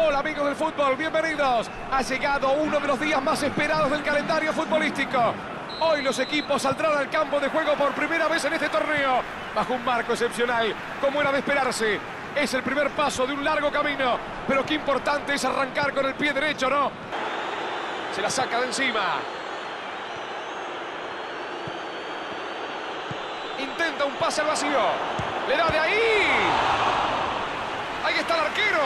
Hola amigos del fútbol, bienvenidos. Ha llegado uno de los días más esperados del calendario futbolístico. Hoy los equipos saldrán al campo de juego por primera vez en este torneo, bajo un marco excepcional, como era de esperarse. Es el primer paso de un largo camino, pero qué importante es arrancar con el pie derecho, ¿no? Se la saca de encima. Intenta un pase al vacío. Le da de ahí. Ahí está el arquero.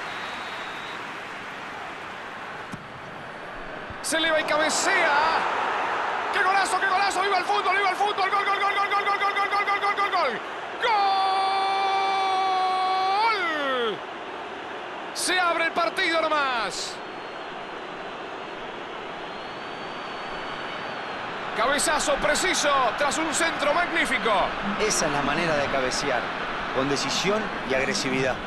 Se eleva y cabecea. ¡Qué golazo, qué golazo! ¡Viva el fútbol, viva el fútbol! ¡Gol, gol, gol, gol, gol, gol, gol, gol, gol, gol, gol, gol, gol! ¡Gol! Se abre el partido nomás. Cabezazo preciso tras un centro magnífico. Esa es la manera de cabecear, con decisión y agresividad.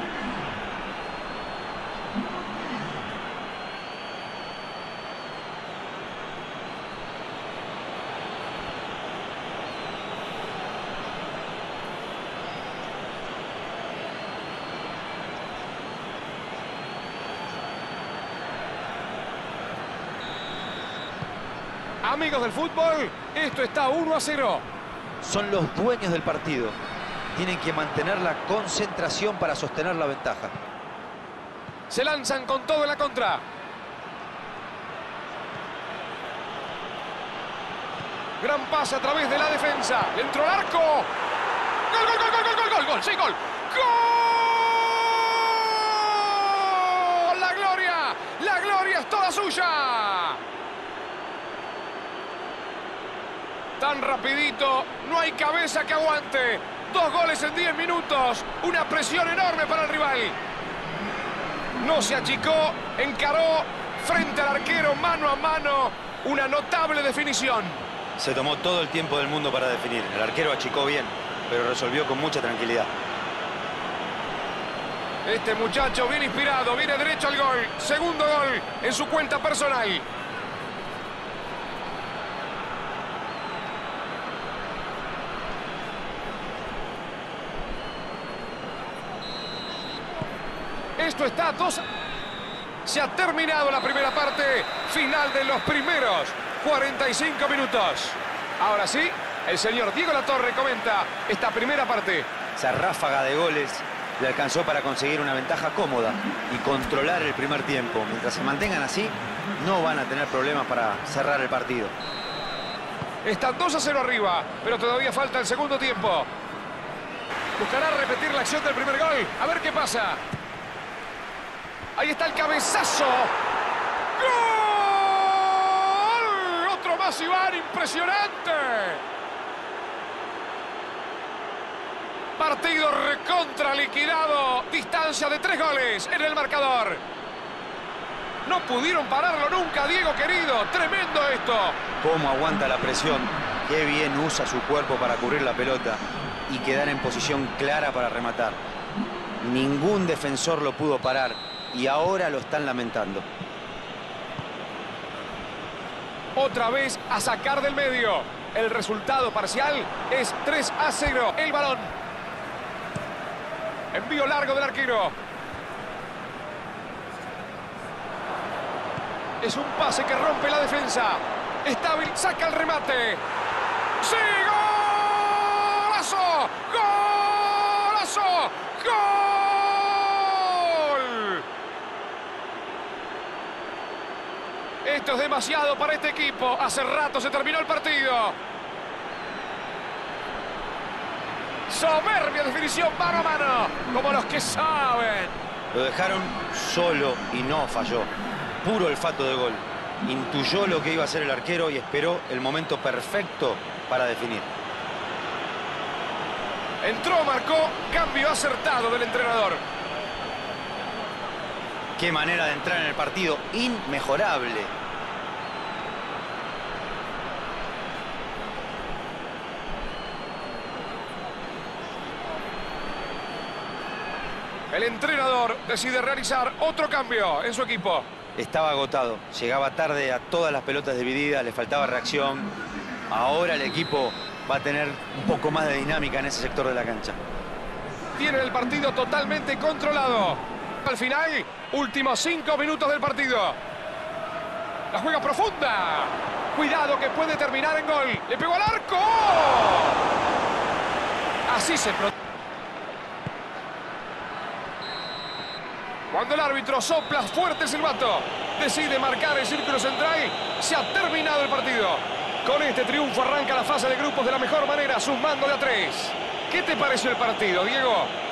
Amigos del fútbol, esto está 1-0. Son los dueños del partido. Tienen que mantener la concentración para sostener la ventaja. Se lanzan con todo en la contra. Gran pase a través de la defensa. Dentro del arco. ¡Gol, gol, gol, gol, gol, gol, gol, gol! ¡Sí, gol! ¡Gol! ¡La gloria es toda suya! Tan rapidito, no hay cabeza que aguante. 2 goles en 10 minutos. Una presión enorme para el rival. No se achicó, encaró frente al arquero mano a mano. Una notable definición. Se tomó todo el tiempo del mundo para definir. El arquero achicó bien, pero resolvió con mucha tranquilidad. Este muchacho viene inspirado, viene derecho al gol. Segundo gol en su cuenta personal. Esto está 2. Se ha terminado la primera parte. Final de los primeros 45 minutos. Ahora sí, el señor Diego Latorre comenta esta primera parte. Esa ráfaga de goles le alcanzó para conseguir una ventaja cómoda y controlar el primer tiempo. Mientras se mantengan así, no van a tener problemas para cerrar el partido. Está 2-0 arriba, pero todavía falta el segundo tiempo. Buscará repetir la acción del primer gol. A ver qué pasa. Ahí está el cabezazo. ¡Gol! Otro más, Iván, impresionante. Partido recontra liquidado. Distancia de 3 goles en el marcador. No pudieron pararlo nunca, Diego querido. Tremendo esto. Cómo aguanta la presión. Qué bien usa su cuerpo para cubrir la pelota y quedar en posición clara para rematar. Ningún defensor lo pudo parar. Y ahora lo están lamentando. Otra vez a sacar del medio. El resultado parcial es 3-0. El balón. Envío largo del arquero. Es un pase que rompe la defensa. Estable, saca el remate. ¡Sí! ¡Golazo! ¡Golazo! ¡Gol! Esto es demasiado para este equipo. Hace rato se terminó el partido. Soberbia definición mano a mano, como los que saben. Lo dejaron solo y no falló. Puro olfato de gol. Intuyó lo que iba a hacer el arquero y esperó el momento perfecto para definir. Entró, marcó, cambio acertado del entrenador. Qué manera de entrar en el partido, inmejorable. El entrenador decide realizar otro cambio en su equipo. Estaba agotado, llegaba tarde a todas las pelotas divididas, le faltaba reacción. Ahora el equipo va a tener un poco más de dinámica en ese sector de la cancha. Tiene el partido totalmente controlado. Al final, últimos 5 minutos del partido. La juega profunda. Cuidado que puede terminar en gol. Le pegó al arco. Así se protege. Cuando el árbitro sopla fuerte el silbato, decide marcar el círculo central, se ha terminado el partido. Con este triunfo arranca la fase de grupos de la mejor manera, sumando de a 3. ¿Qué te pareció el partido, Diego?